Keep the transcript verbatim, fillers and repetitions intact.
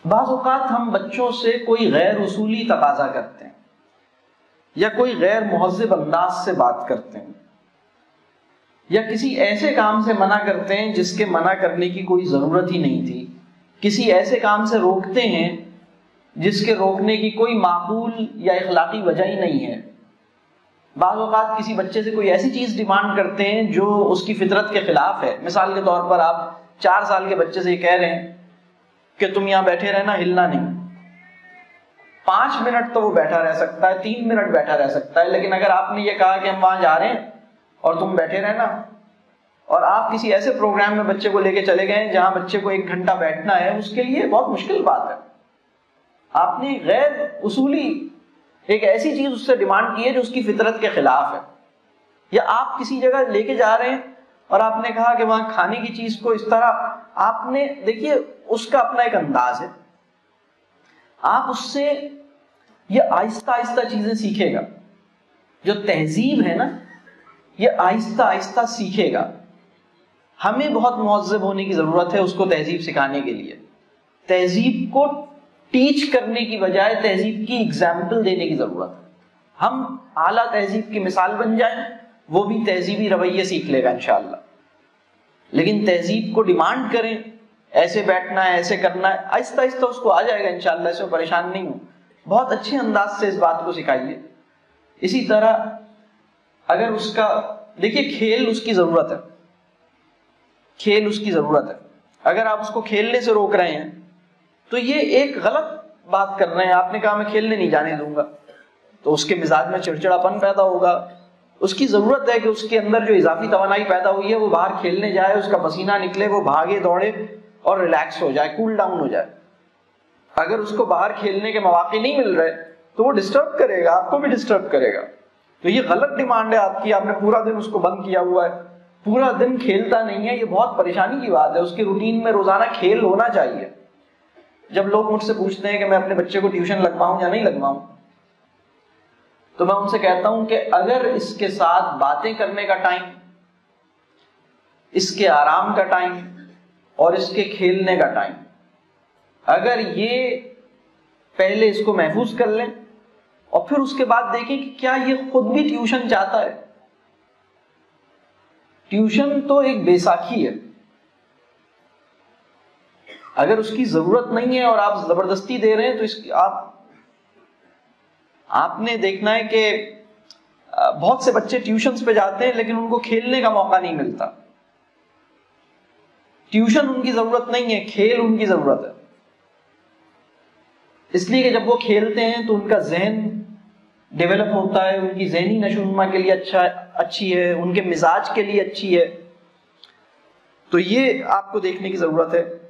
بعض اوقات ہم بچوں سے کوئی غیر اصولی تقاضا کرتے ہیں یا کوئی غیر مہذب انداز سے بات کرتے ہیں یا کسی ایسے کام سے منع کرتے ہیں جس کے منع کرنے کی کوئی ضرورت ہی نہیں تھی، کسی ایسے کام سے روکتے ہیں جس کے روکنے کی کوئی معقول یا اخلاقی وجہ ہی نہیں ہے۔ بعض اوقات کسی بچے سے کوئی ایسی چیز ڈیمانڈ کرتے ہیں جو اس کی فطرت کے خلاف ہے۔ مثال کے طور پر آپ چار سال کے بچے سے یہ کہہ رہے ہیں کہ تم یہاں بیٹھے رہنا، ہلنا نہیں۔ پانچ منٹ تو وہ بیٹھا رہ سکتا ہے، تین منٹ بیٹھا رہ سکتا ہے، لیکن اگر آپ نے یہ کہا کہ ہم وہاں جا رہے ہیں اور تم بیٹھے رہنا، اور آپ کسی ایسے پروگرام میں بچے کو لے کے چلے گئے جہاں بچے کو ایک گھنٹہ بیٹھنا ہے، اس کے لیے بہت مشکل بات ہے۔ آپ نے غیر اصولی ایک ایسی چیز اس سے ڈیمانڈ کی ہے جو اس کی فطرت کے خلاف ہے۔ یا آپ کسی جگہ لے کے جا رہے ہیں اور آپ نے کہا کہ وہاں کھانے کی چیز کو اس طرح، آپ نے دیکھیے اس کا اپنا ایک انداز ہے، آپ اس سے یہ آہستہ آہستہ چیزیں سیکھے گا۔ جو تہذیب ہے نا، یہ آہستہ آہستہ سیکھے گا۔ ہمیں بہت مہذب ہونے کی ضرورت ہے اس کو تہذیب سکھانے کے لیے۔ تہذیب کو ٹیچ کرنے کی بجائے تہذیب کی اگزامپل دینے کی ضرورت ہے۔ ہم اعلیٰ تہذیب کی مثال بن جائیں، وہ بھی تہذیبی رویے سیکھ لے گا انشاءاللہ۔ لیکن تہذیب کو ڈیمانڈ کریں، ایسے بیٹھنا ہے، ایسے کرنا ہے، آہستہ آہستہ اس کو آ جائے گا انشاءاللہ، اس میں پریشان نہیں ہوں۔ بہت اچھے انداز سے اس بات کو سکھائیے۔ اسی طرح اگر اس کا، دیکھیے کھیل اس کی ضرورت ہے، کھیل اس کی ضرورت ہے۔ اگر آپ اس کو کھیلنے سے روک رہے ہیں تو یہ ایک غلط بات کر رہے ہیں۔ آپ نے کہا میں کھیلنے نہیں جانے دوں گا، تو اس کے مزاج میں چڑچڑاپن پیدا ہوگا۔ اس کی ضرورت ہے کہ اس کے اندر جو اضافی توانائی پیدا ہوئی ہے وہ باہر کھیلنے جائے، اس کا پسینہ نکلے، وہ بھاگے دوڑے اور ریلیکس ہو جائے، کول ڈاؤن ہو جائے۔ اگر اس کو باہر کھیلنے کے مواقع نہیں مل رہے تو وہ ڈسٹرب کرے گا، آپ کو بھی ڈسٹرب کرے گا۔ تو یہ غلط ڈیمانڈ ہے آپ کی، آپ نے پورا دن اس کو بند کیا ہوا ہے، پورا دن کھیلتا نہیں ہے، یہ بہت پریشانی کی بات ہے۔ اس کے روٹین میں روزانہ کھیل ہونا چاہیے۔ جب لوگ مجھ سے پوچھتے ہیں کہ میں اپنے بچے کو ٹیوشن لگواؤں یا نہیں لگواؤں، تو میں ان سے کہتا ہوں کہ اگر اس کے ساتھ باتیں کرنے کا ٹائم، اس کے آرام کا ٹائم اور اس کے کھیلنے کا ٹائم، اگر یہ پہلے اس کو محفوظ کر لیں اور پھر اس کے بعد دیکھیں کہ کیا یہ خود بھی ٹیوشن چاہتا ہے۔ ٹیوشن تو ایک بیساکھی ہے، اگر اس کی ضرورت نہیں ہے اور آپ زبردستی دے رہے ہیں تو اس کی آپ آپ نے دیکھنا ہے کہ بہت سے بچے ٹیوشنز پہ جاتے ہیں لیکن ان کو کھیلنے کا موقع نہیں ملتا۔ ٹیوشن ان کی ضرورت نہیں ہے، کھیل ان کی ضرورت ہے۔ اس لیے کہ جب وہ کھیلتے ہیں تو ان کا ذہن ڈیولپ ہوتا ہے، ان کی ذہنی نشو و نما کے لیے اچھا اچھی ہے، ان کے مزاج کے لیے اچھی ہے۔ تو یہ آپ کو دیکھنے کی ضرورت ہے۔